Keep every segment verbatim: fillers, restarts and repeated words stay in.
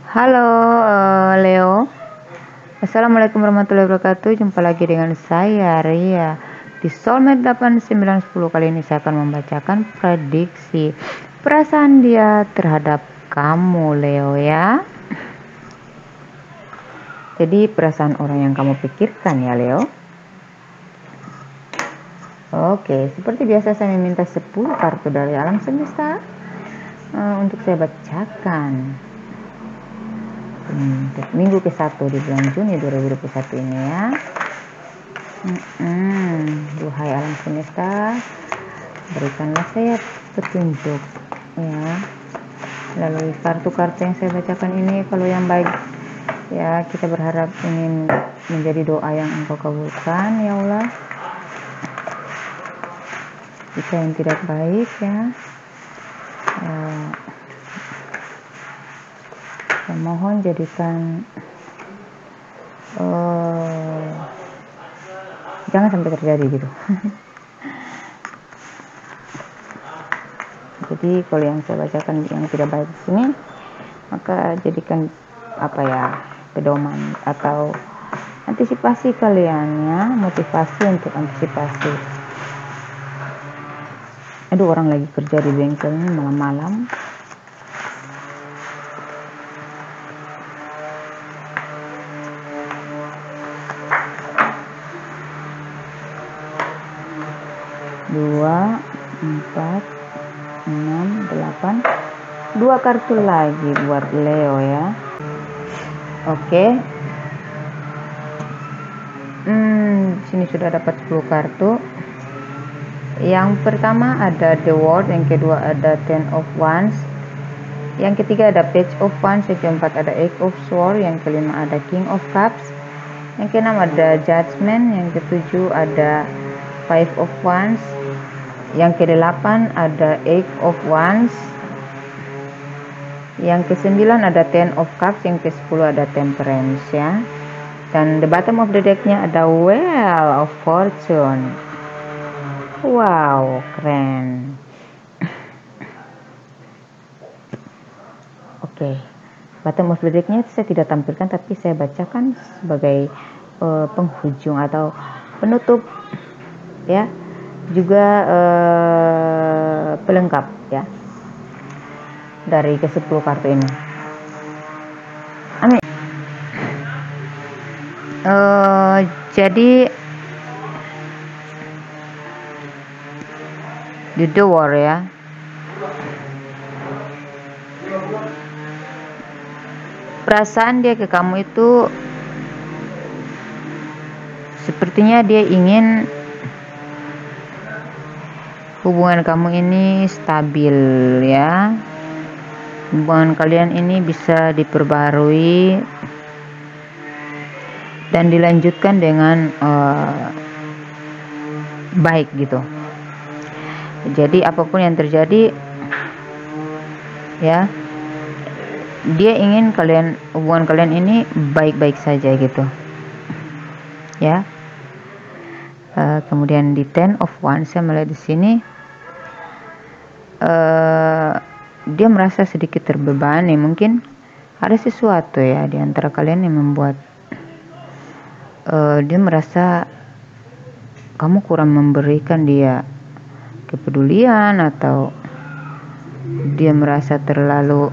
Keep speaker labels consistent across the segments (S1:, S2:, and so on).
S1: Halo eh, Leo, Assalamualaikum warahmatullahi wabarakatuh. Jumpa lagi dengan saya Ria di Soulmate delapan sembilan sepuluh. Kali ini saya akan membacakan prediksi perasaan dia terhadap kamu Leo ya. Jadi perasaan orang yang kamu pikirkan ya Leo. Oke, seperti biasa saya meminta sepuluh kartu dari alam semesta uh, untuk saya bacakan. Hmm, minggu ke satu di bulan Juni dua ribu dua puluh satu ini ya. Hmm, duhai alam semesta, berikanlah saya petunjuk ya melalui kartu-kartu yang saya bacakan ini. Kalau yang baik ya, kita berharap ini menjadi doa yang engkau kabulkan ya Allah. Jika yang tidak baik ya, uh, saya mohon jadikan uh, jangan sampai terjadi gitu. Jadi kalau yang saya bacakan yang tidak baik di sini, maka jadikan apa ya, pedoman atau antisipasi kalian ya, motivasi untuk antisipasi. Aduh, orang lagi kerja di bengkel ini malam-malam. Dua, empat, enam, delapan, dua kartu lagi buat Leo ya. Oke. Hmm, sini sudah dapat sepuluh kartu. Yang pertama ada The World, yang kedua ada Ten of Wands, yang ketiga ada Page of Wands, yang keempat ada Eight of Swords, yang kelima ada King of Cups, yang keenam ada Judgment, yang ketujuh ada Five of Wands, yang kedelapan ada Eight of Wands, yang kesembilan ada Ten of Cups, yang kesepuluh ada Temperance ya. Dan the bottom of the decknya ada Wheel of Fortune. Wow, keren. Oke, okay. Bottom of the decknya saya tidak tampilkan, tapi saya bacakan sebagai uh, penghujung atau penutup ya, juga uh, pelengkap ya dari ke sepuluh kartu ini. Amin. Uh, jadi di The War ya, perasaan dia ke kamu itu sepertinya dia ingin hubungan kamu ini stabil ya, hubungan kalian ini bisa diperbarui dan dilanjutkan dengan uh, baik gitu. Jadi apapun yang terjadi ya, dia ingin kalian, hubungan kalian ini baik-baik saja gitu ya. Uh, kemudian di Ten of Wands saya melihat di sini uh, dia merasa sedikit terbebani. Mungkin ada sesuatu ya di antara kalian yang membuat uh, dia merasa kamu kurang memberikan dia kepedulian, atau dia merasa terlalu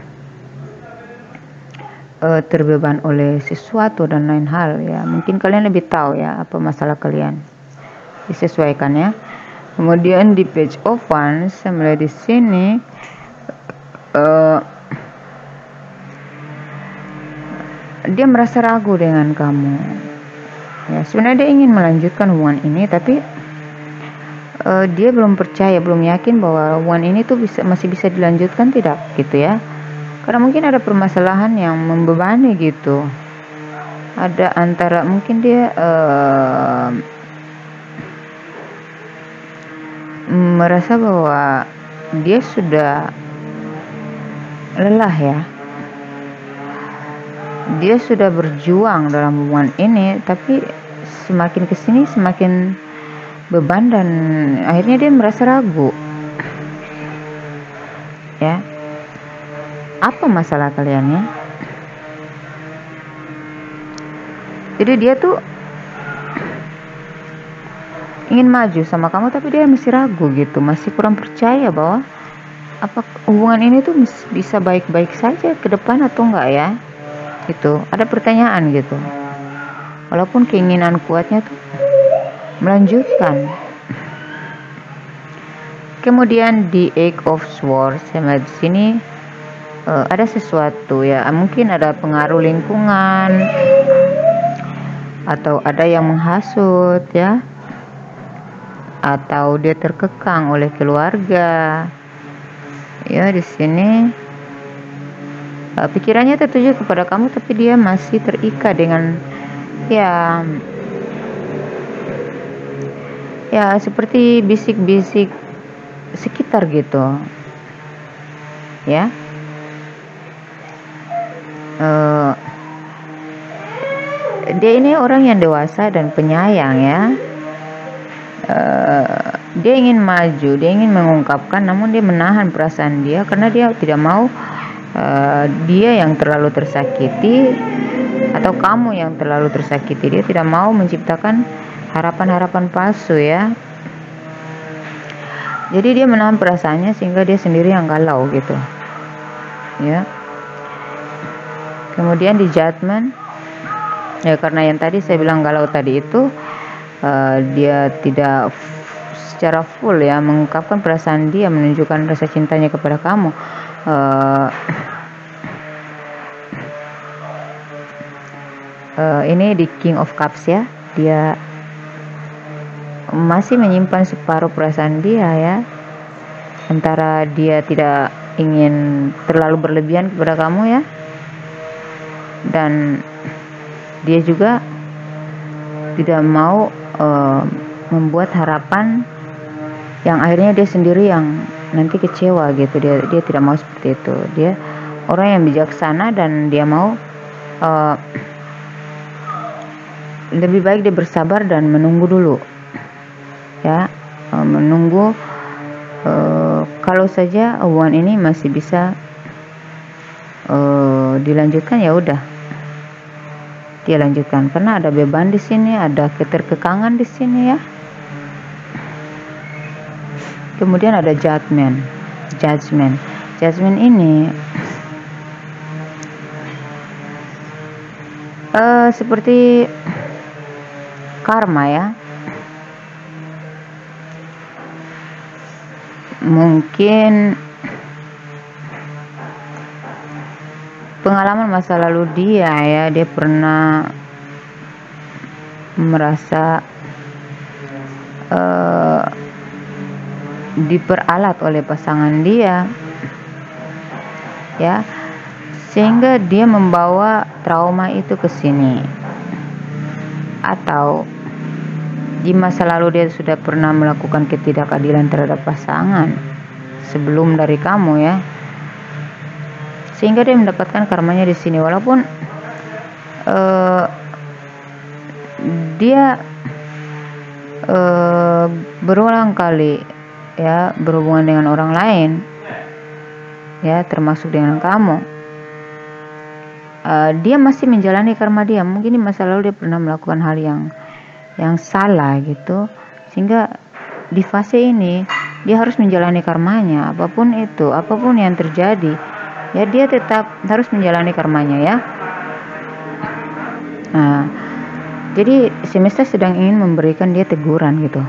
S1: uh, terbeban oleh sesuatu dan lain hal ya. Mungkin kalian lebih tahu ya apa masalah kalian, disesuaikan ya. Kemudian di Page of Wands saya melihat di sini uh, dia merasa ragu dengan kamu ya. Sebenarnya dia ingin melanjutkan hubungan ini, tapi uh, dia belum percaya, belum yakin bahwa hubungan ini tuh bisa, masih bisa dilanjutkan tidak gitu ya. Karena mungkin ada permasalahan yang membebani gitu. Ada antara mungkin dia uh, merasa bahwa dia sudah lelah ya. Dia sudah berjuang dalam hubungan ini, tapi semakin kesini semakin beban dan akhirnya dia merasa ragu ya. Apa masalah kalian ya? Jadi dia tuh ingin maju sama kamu, tapi dia masih ragu gitu, masih kurang percaya bahwa apa hubungan ini tuh bisa baik-baik saja ke depan atau enggak ya. Itu ada pertanyaan gitu, walaupun keinginan kuatnya tuh melanjutkan. Kemudian di Eight of Swords, sama di sini uh, ada sesuatu ya, mungkin ada pengaruh lingkungan atau ada yang menghasut ya, atau dia terkekang oleh keluarga ya. Di sini uh, pikirannya tertuju kepada kamu, tapi dia masih terikat dengan ya ya seperti bisik-bisik sekitar gitu ya. Uh, dia ini orang yang dewasa dan penyayang ya. Uh, dia ingin maju, dia ingin mengungkapkan, namun dia menahan perasaan dia karena dia tidak mau uh, dia yang terlalu tersakiti atau kamu yang terlalu tersakiti. Dia tidak mau menciptakan harapan-harapan palsu ya. Jadi dia menahan perasaannya sehingga dia sendiri yang galau gitu ya. Kemudian di Judgment ya, karena yang tadi saya bilang galau tadi itu uh, dia tidak secara full ya mengungkapkan perasaan dia, menunjukkan rasa cintanya kepada kamu. uh, uh, ini di King of Cups ya, dia masih menyimpan separuh perasaan dia ya, antara dia tidak ingin terlalu berlebihan kepada kamu ya, dan dia juga tidak mau uh, membuat harapan yang akhirnya dia sendiri yang nanti kecewa gitu. Dia dia tidak mau seperti itu. Dia orang yang bijaksana dan dia mau uh, lebih baik dia bersabar dan menunggu dulu ya, uh, menunggu uh, kalau saja hubungan ini masih bisa uh, dilanjutkan, ya udah dia lanjutkan, karena ada beban di sini, ada keterkekangan di sini ya. Kemudian ada judgment, judgment, judgment ini uh, seperti karma ya. Mungkin pengalaman masa lalu dia ya, dia pernah merasa uh, diperalat oleh pasangan dia ya, sehingga dia membawa trauma itu ke sini. Atau di masa lalu dia sudah pernah melakukan ketidakadilan terhadap pasangan sebelum dari kamu ya, sehingga dia mendapatkan karmanya di sini. Walaupun uh, dia uh, berulang kali ya berhubungan dengan orang lain ya, termasuk dengan kamu, uh, dia masih menjalani karma dia. Mungkin di masa lalu dia pernah melakukan hal yang yang salah gitu, sehingga di fase ini dia harus menjalani karmanya, apapun itu, apapun yang terjadi ya, dia tetap harus menjalani karmanya ya. Nah, jadi semesta sedang ingin memberikan dia teguran gitu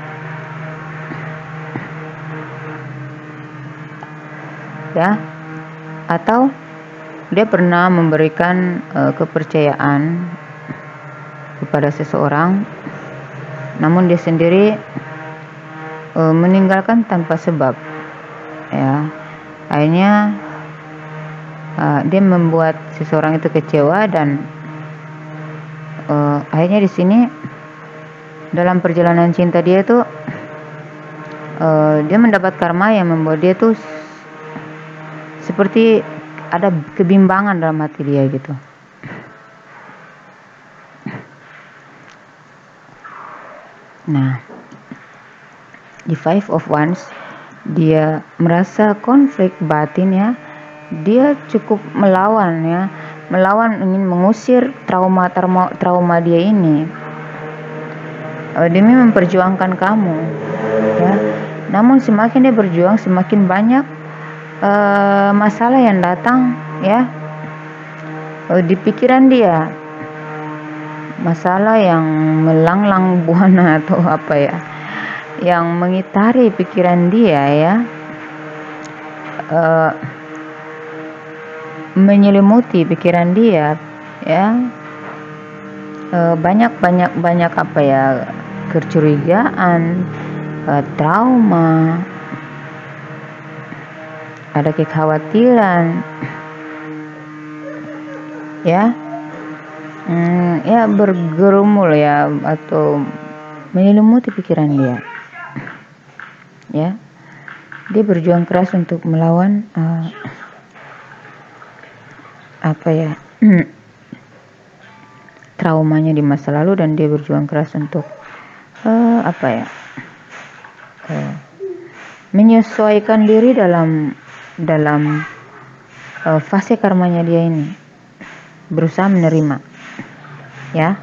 S1: ya, atau dia pernah memberikan uh, kepercayaan kepada seseorang, namun dia sendiri uh, meninggalkan tanpa sebab ya. Akhirnya uh, dia membuat seseorang itu kecewa, dan uh, akhirnya di sini dalam perjalanan cinta dia itu uh, dia mendapat karma yang membuat dia tuh seperti ada kebimbangan dalam hati dia gitu. Nah, di Five of Wands dia merasa konflik batin ya, dia cukup melawan ya, melawan, ingin mengusir trauma trauma trauma dia ini uh, demi memperjuangkan kamu, ya. Namun semakin dia berjuang, semakin banyak uh, masalah yang datang, ya, uh, di pikiran dia, masalah yang melanglang buana atau apa ya, yang mengitari pikiran dia, ya, uh, menyelimuti pikiran dia, ya, uh, banyak banyak banyak apa ya, kecurigaan, uh, trauma, ada kekhawatiran, ya, hmm, ya bergerumul, ya, atau menyelimuti pikiran dia, ya. Dia berjuang keras untuk melawan uh, apa ya traumanya di masa lalu, dan dia berjuang keras untuk uh, apa ya uh, menyesuaikan diri dalam dalam uh, fase karmanya dia ini, berusaha menerima, ya,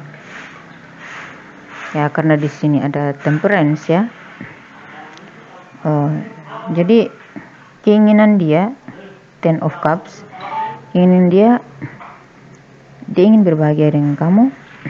S1: ya, karena di sini ada temperance, ya. Uh, jadi keinginan dia Ten of Cups, keinginan dia dia ingin berbahagia dengan kamu,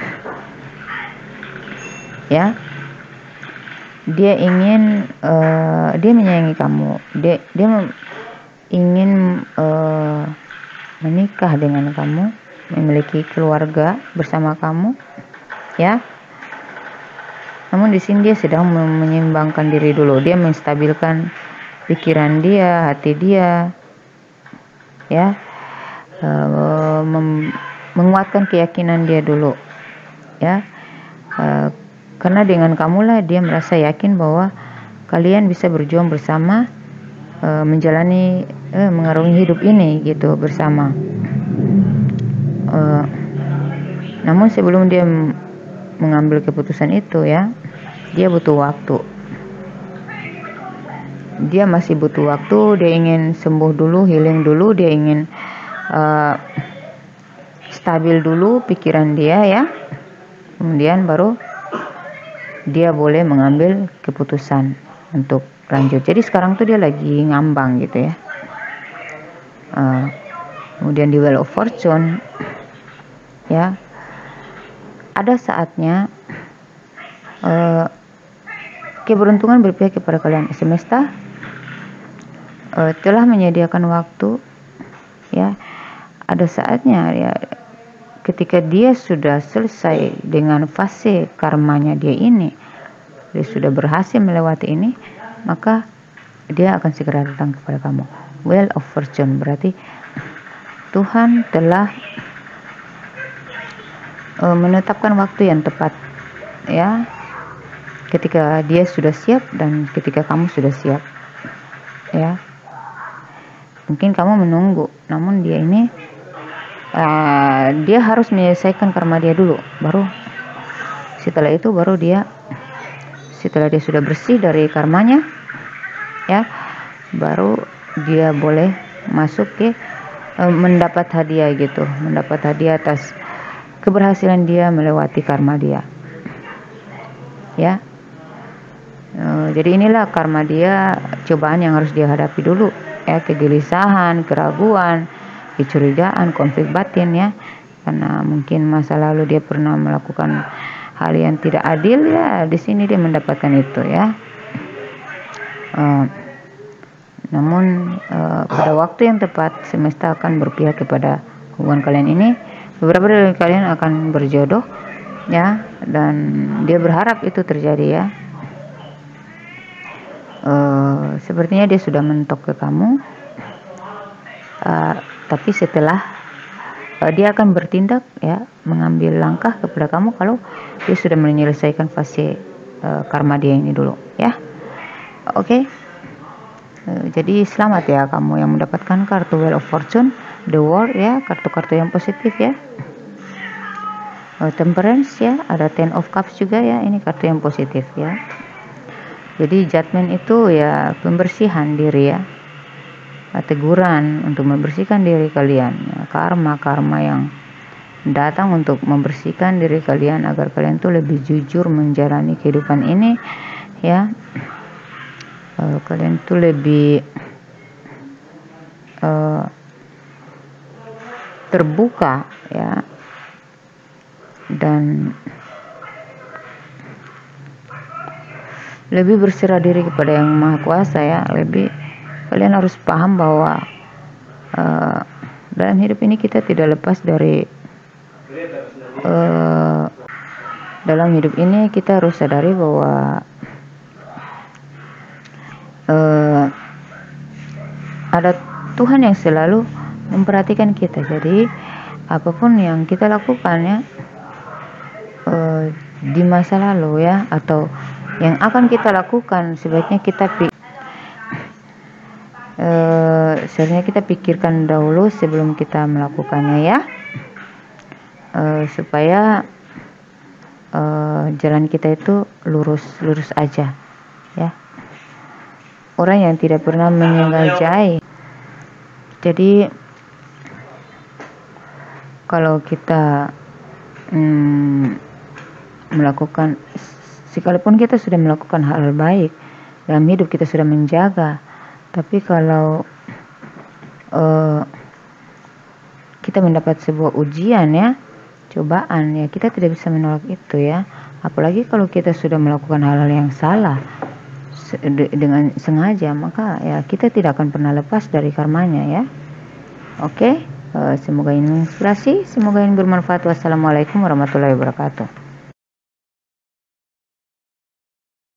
S1: ya. Dia ingin uh, dia menyayangi kamu, dia dia ingin uh, menikah dengan kamu, memiliki keluarga bersama kamu, ya. Namun di sini dia sedang menyeimbangkan diri dulu, dia menstabilkan pikiran dia, hati dia, ya, uh, mem- menguatkan keyakinan dia dulu, ya, uh, karena dengan kamulah dia merasa yakin bahwa kalian bisa berjuang bersama, uh, menjalani, uh, mengarungi hidup ini gitu bersama. Uh, namun sebelum dia mengambil keputusan itu, ya, dia butuh waktu. Dia masih butuh waktu, dia ingin sembuh dulu, healing dulu, dia ingin uh, stabil dulu pikiran dia, ya. Kemudian baru dia boleh mengambil keputusan untuk lanjut. Jadi sekarang tuh dia lagi ngambang gitu, ya. Uh, kemudian di Wheel of Fortune, ya, ada saatnya uh, keberuntungan berpihak kepada kalian. Semesta uh, telah menyediakan waktu, ya. Ada saatnya, ya, ketika dia sudah selesai dengan fase karmanya dia ini, dia sudah berhasil melewati ini, maka dia akan segera datang kepada kamu. Wheel of Fortune berarti Tuhan telah uh, menetapkan waktu yang tepat, ya, ketika dia sudah siap dan ketika kamu sudah siap, ya. Mungkin kamu menunggu, namun dia ini uh, dia harus menyelesaikan karma dia dulu, baru setelah itu baru dia setelah dia sudah bersih dari karmanya, ya, baru dia boleh masuk ke uh, mendapat hadiah gitu, mendapat hadiah atas keberhasilan dia melewati karma dia, ya. Uh, jadi inilah karma dia, cobaan yang harus dia hadapi dulu, ya, kegelisahan, keraguan, kecurigaan, konflik batin, ya, karena mungkin masa lalu dia pernah melakukan hal yang tidak adil, ya. Di sini dia mendapatkan itu, ya. Uh, namun uh, pada waktu yang tepat semesta akan berpihak kepada hubungan kalian ini. Beberapa dari kalian akan berjodoh, ya, dan dia berharap itu terjadi, ya. Uh, sepertinya dia sudah mentok ke kamu, uh, tapi setelah uh, dia akan bertindak, ya, mengambil langkah kepada kamu kalau dia sudah menyelesaikan fase uh, karma dia ini dulu, ya. Oke, okay. uh, jadi selamat, ya, kamu yang mendapatkan kartu Wheel of Fortune, The World, ya, kartu-kartu yang positif, ya. uh, Temperance, ya, ada Ten of Cups juga, ya, ini kartu yang positif, ya. Jadi judgment itu, ya, pembersihan diri, ya. teguran untuk membersihkan diri kalian, ya, karma-karma yang datang untuk membersihkan diri kalian agar kalian tuh lebih jujur menjalani kehidupan ini, ya. Uh, kalian tuh lebih uh, terbuka, ya, dan lebih berserah diri kepada Yang Maha Kuasa, ya. Lebih kalian harus paham bahwa uh, dalam hidup ini kita tidak lepas dari uh, dalam hidup ini kita harus sadari bahwa uh, ada Tuhan yang selalu memperhatikan kita. Jadi apapun yang kita lakukan, ya, uh, di masa lalu, ya, atau yang akan kita lakukan, sebaiknya kita uh, sebenarnya kita pikirkan dahulu sebelum kita melakukannya, ya, uh, supaya uh, jalan kita itu lurus lurus aja, ya. Orang yang tidak pernah menyengaja. Jadi kalau kita hmm, melakukan, sekalipun kita sudah melakukan hal baik dalam hidup, kita sudah menjaga, tapi kalau uh, kita mendapat sebuah ujian, ya, cobaan, ya, kita tidak bisa menolak itu, ya. Apalagi kalau kita sudah melakukan hal-hal yang salah dengan sengaja, maka, ya, kita tidak akan pernah lepas dari karmanya, ya. Oke, uh, semoga ini menginspirasi, semoga ini bermanfaat. Wassalamualaikum warahmatullahi wabarakatuh.